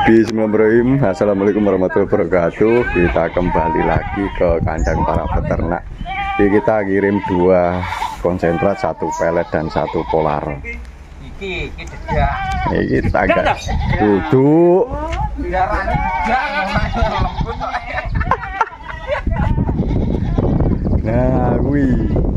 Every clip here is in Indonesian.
Bismillahirrahmanirrahim. Assalamualaikum warahmatullahi wabarakatuh. Kita kembali lagi ke kandang para peternak. Jadi kita kirim 2 konsentrat, 1 pelet dan 1 polar. Iki agak duduk. Nah, wih.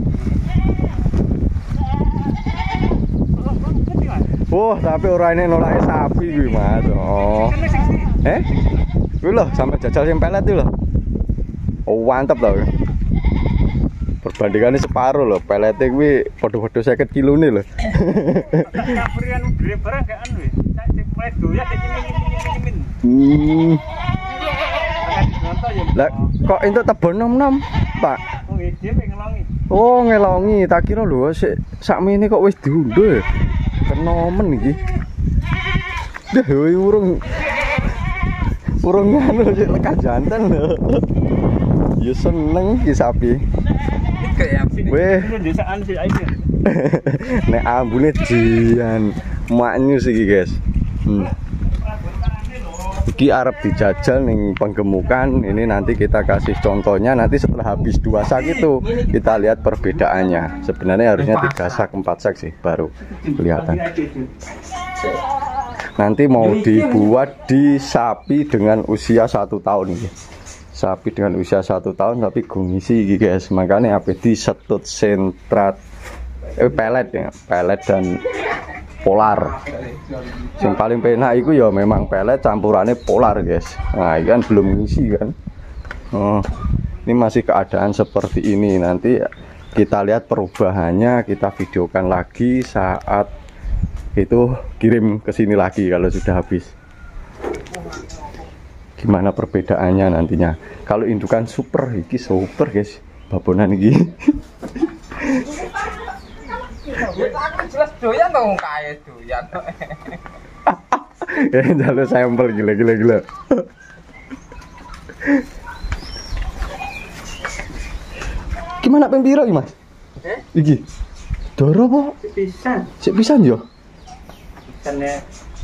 Wah, tapi orang ini nolaknya sapi gue mas. Oh, gue loh sampai jajal yang pelet tuh loh. Oh, mantap loh. Perbandingannya separuh loh. Peletnya gue podo-podo 50 kilo nih loh. Lah, kok itu tebon nom-nom, Pak? Oh, ngelongi. Tak kira lho, sakmene kok wis diundul. Kenomen iki. Dah urung nganu sik lekas jantan lho. Ya seneng iki sapi. Weh. Nek ambune jian maknyus iki, guys. Iki arep dijajal ning penggemukan. Ini nanti kita kasih contohnya. Nanti setelah habis 2 sak itu kita lihat perbedaannya. Sebenarnya harusnya 3 sak 4 sak sih baru kelihatan. Nanti mau dibuat di sapi dengan usia 1 tahun ini. Sapi dengan usia 1 tahun tapi gungisi iki, guys. Makanya apa disetut sentrat pelet ya, pelet dan polar. Yang paling penak itu ya memang pelet campurannya polar, guys. Nah, ini kan belum ngisi kan. Ini masih keadaan seperti ini. Nanti kita lihat perubahannya, kita videokan lagi saat itu kirim ke sini lagi kalau sudah habis. Gimana perbedaannya nantinya. Kalau indukan super, ini super, guys. Babonan ini. Jelas doyan dong kayak doyan. Ya jalur sampel gila. Gimana pembiro iki, Mas? Iki. Doro apa? Sik pisan yo. Pisane.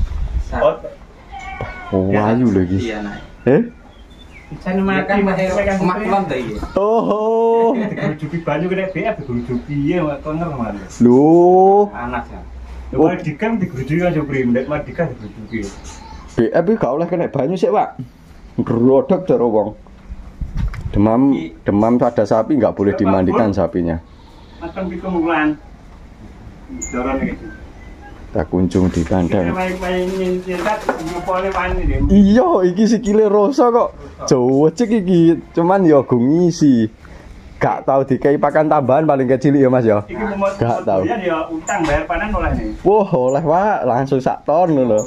Oh, ayu lagi. Pisane mati maklum ta iki. Oh. Digerujuki banyu kena BF digerujuki piye kok ngerman. Lho, anak ya. Oh, dikam digerujuki aja primdek, madika digerujuki. BF iki gak oleh kena banyu sik, Pak. Grodok karo wong. Demam pada sapi nggak boleh dimandikan sapinya. Macam pitu bulan. Doron iki. Kita kunjung di kandang. Iya, iki sikile rosa kok. Jowecek iki, cuman ya gungisi. Gak tahu dikai pakan tambahan paling kecil ya, Mas ya. Gak tahu. Ya utang bayar panen oleh nih. Wah, oleh Pak, langsung 1 ton lho.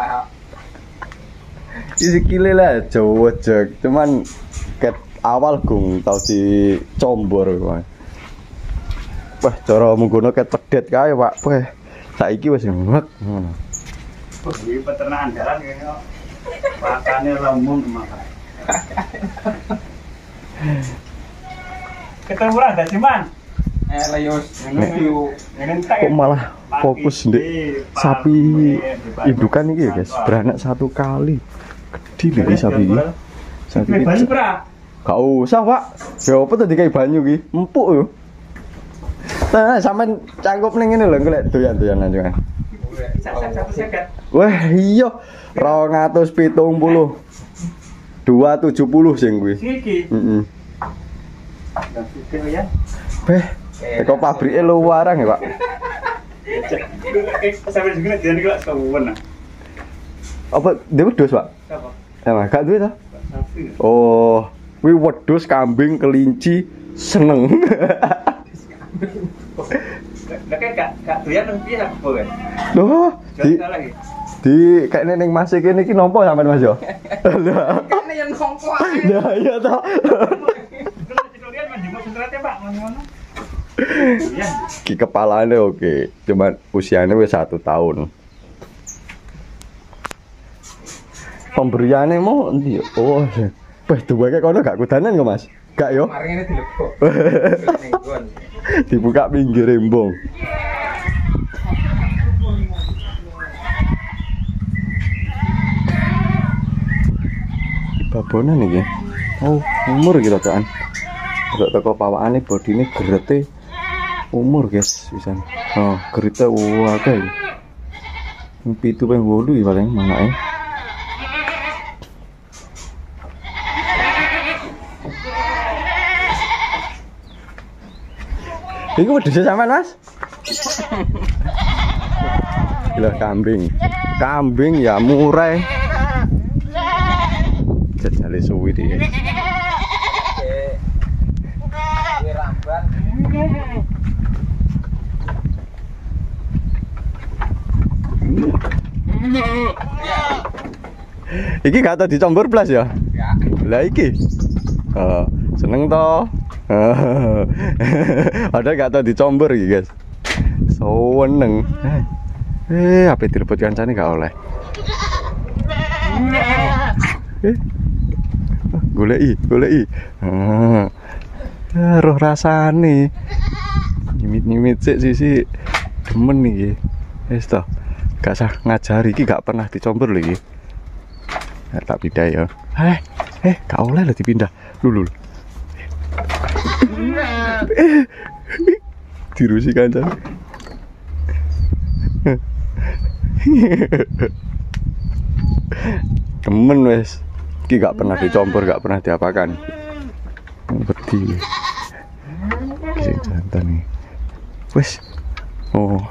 Iki sikile lah jowecek, cuman awal gung tau dicombor wae. Wah, cara mengguno ket pedet kae, Pak. Wah, saiki wis ngek ngono. Oh, iki peternak andalan kene. Makane lembung makan. Ketemu ora dadi man. Layos kok malah fokus ndek sapi indukan iki ya, guys. Beranak 1 kali. Gede iki sapi iki. Sapi iki. Gak usah, Pak. Ya apa tadi kayak banyu ki? Empuk yo. Nah, sampean cangkup ning ngene lho, golek doyan-doyanan juga. Wah, iya. 270. 270 sing kuwi. Heeh. Kok pabrike luarang ya, Pak? Sampai juga dia iki lak sawen. Apa dhewe dos, Pak? Apa? Gak duwe ta? Oh. Wih, wedhus, kambing, kelinci seneng. Gak doyan piye sak boleh. Loh, di kayak ning Mas iki niki nampa sampean Mas yo. Lah. Kene yen nampa. Lah iya to. Ki kepalane oke, cuman usianya wis 1 tahun. Pemberiannya mau endi? Oh. Wah, duweke kono gak kudanan kok, Mas? Gak yo? Maringene dilebok. Dibuka pinggir embong. babonan iki. Oh, umur gitu kan. Rada teko pawakane bodine gerete umur, guys, pisan. Oh, gerete akeh. 7 ping 8 iki paling manake. Iku wedhus sampean, Mas? Gila kambing. Kambing ya murah. Jajale suwi iki. Iki gak tau dicombor blas ya? Ya. Lah iki. Oh, seneng to. Ada gak tau dicombor iki, guys. Seneng. Apa direbut kancane gak oleh. Goleki. Roh rasane. Nyimit-nyimit sik demen iki. Wis to. Gak usah ngajari iki gak pernah dicombor lho iki. Tak pindah ya. Gak oleh lho dipindah. Lulu. Dirusi kancane. Temen wes. Iki gak pernah dicombor, gak pernah diapakan. Wedi. Sing jantan nih. Wes. Oh.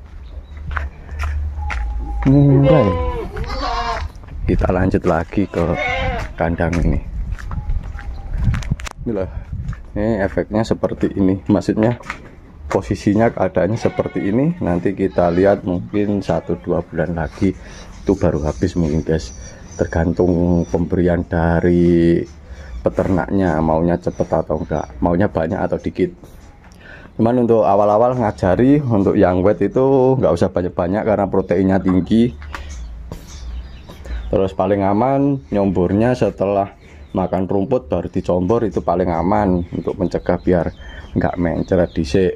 Mulai. Kita lanjut lagi ke kandang ini. Inilah. Ini efeknya seperti ini. Maksudnya posisinya keadaannya seperti ini. Nanti kita lihat mungkin 1-2 bulan lagi itu baru habis mungkin, guys. Tergantung pemberian dari peternaknya, maunya cepet atau enggak, maunya banyak atau dikit. Cuman untuk awal-awal ngajari untuk yang wet itu nggak usah banyak-banyak karena proteinnya tinggi. Terus paling aman nyombornya setelah makan rumput baru dicombor, itu paling aman untuk mencegah biar nggak mencret dhisik.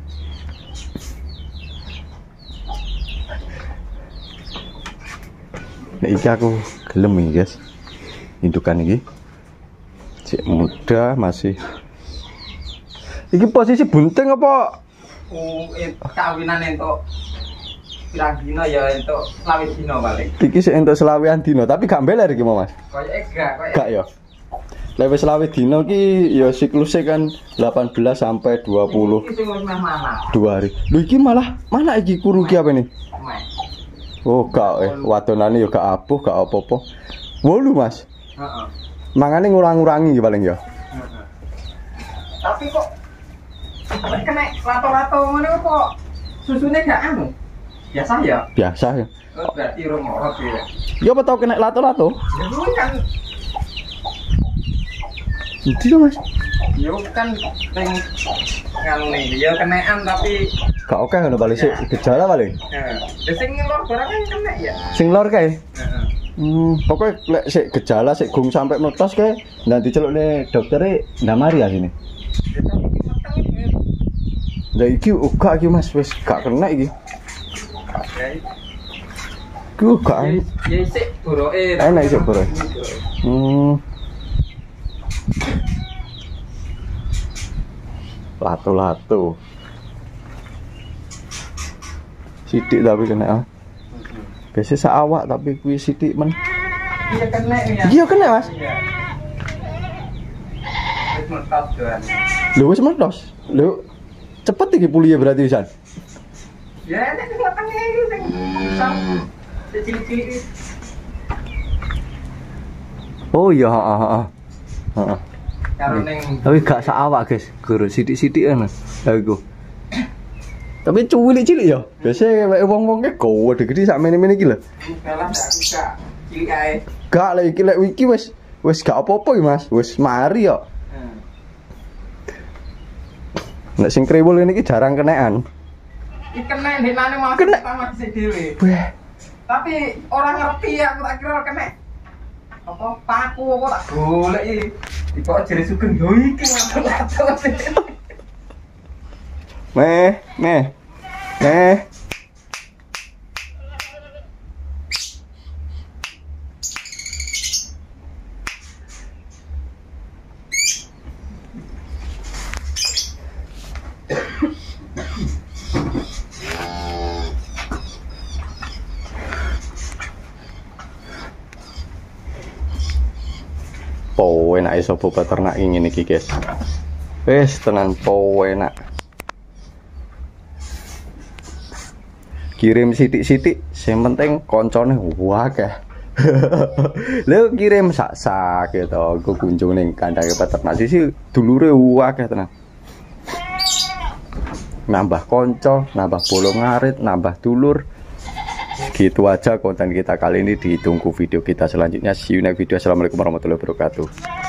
Nah, iki aku gelem iki, guys. Indukan iki cek muda masih. Iki posisi bunting apa? Kawinan entuk pirang dino ya entuk 20 dino paling. Iki sik entuk 20 dino, tapi gak mbeler iki mau, Mas. Koyoke gak ya. Lewis 20 dino ki ya siklusnya kan 18 sampai 20. Iki sing wis meh mana? 2 hari. Lho iki malah mana iki kuru ki apa ini? Oh, gak wadonane ya gak abuh, gak apa-apa. 8, Mas. Heeh. Mangane ngurang-ngurangi paling ya. Tapi kok kena lato-lato ngono kok susune gak anu. Biasa ya? Biasa ya. Oh, berarti rumorot ya. Ya apa tau kena lato-lato? Ya kuwi kan Itu loh, Mas. yo kan ning nganu ning ya kenean tapi Gak oke ngono balik sih gejala paling. heeh. Sing lor barang kan kena ya. Sing lor kae. Heeh. Pokoknya lek sik gejala sik gung sampai meletos kae nanti celukne doktere ndamari ya sini. Lah iki uga iki Mas wis gak kena iki. Ku gak. Ya sik boroke. Enak sik boroke. Lato-lato. Sidik tapi kena. Biasa sak awak tapi kuwi sidik men. Iya kena ya. Iya kena, Mas. Iya. Wis mentok doan. Lho wis meledos. Lho cepet iki pulih berarti pisan. Ya nek ketenge iki sing besar. Cilik-cilik. Oh iya, heeh. Heeh. Karo ning Tapi gak sak awak, guys. Guru sidik-sidik ana. Lah iku. Tapi cilik-cilik ya. Biasa wong-wong ke gede-gede sak mene-mene iki lho. dalam gak suka cilik ae. Gak lek iki wis gak apa-apa iki, Mas. Wis mari kok. Nek sing kriwul ini jarang kenaan. Iki kena denane mau Kena. sama sik dhewe. Weh, Tapi orang ngerti aku tak kira kena. Apa paku apa tak golek iki. Kok jere sugeng yo iki lato-lato sih. meh. enak sapa peternak ngene iki guys. Wis tenan enak. Kirim sithik-sithik, sing penting koncone akeh. Lha kirim sak-sak gitu, aku kunjung ning kandang peternak sisi dulure akeh tenan. Nambah konco, nambah bolong ngarit, nambah dulur. Gitu aja konten kita kali ini, ditunggu video kita selanjutnya. See you next video. Assalamualaikum warahmatullahi wabarakatuh.